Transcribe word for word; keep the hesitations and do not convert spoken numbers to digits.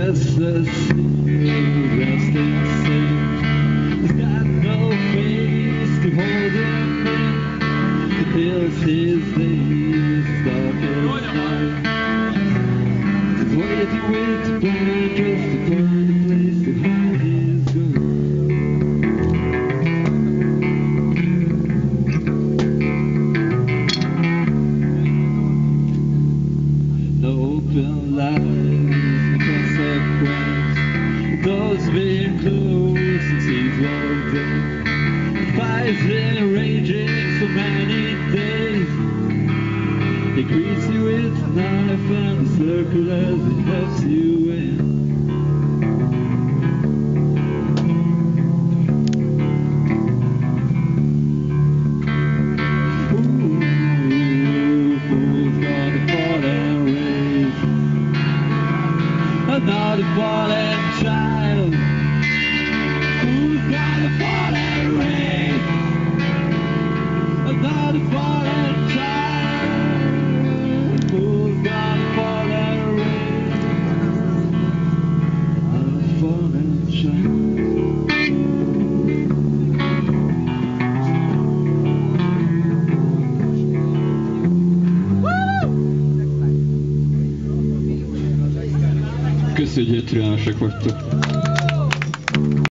restless, resting safe. He's got no face to hold him in. It fills his days, darkest night. He's waiting with the blind just to find a place to hide his gun. Open lies, consequence. Doors being closed since he's walked in. Fires been raging for many days. He greets you with a knife and a circle as he helps you in. Not a fallen child who's got a fallen race. Not a fallen child who's got a fallen race. Not a fallen child. Köszönjük, türelmesek vagytok.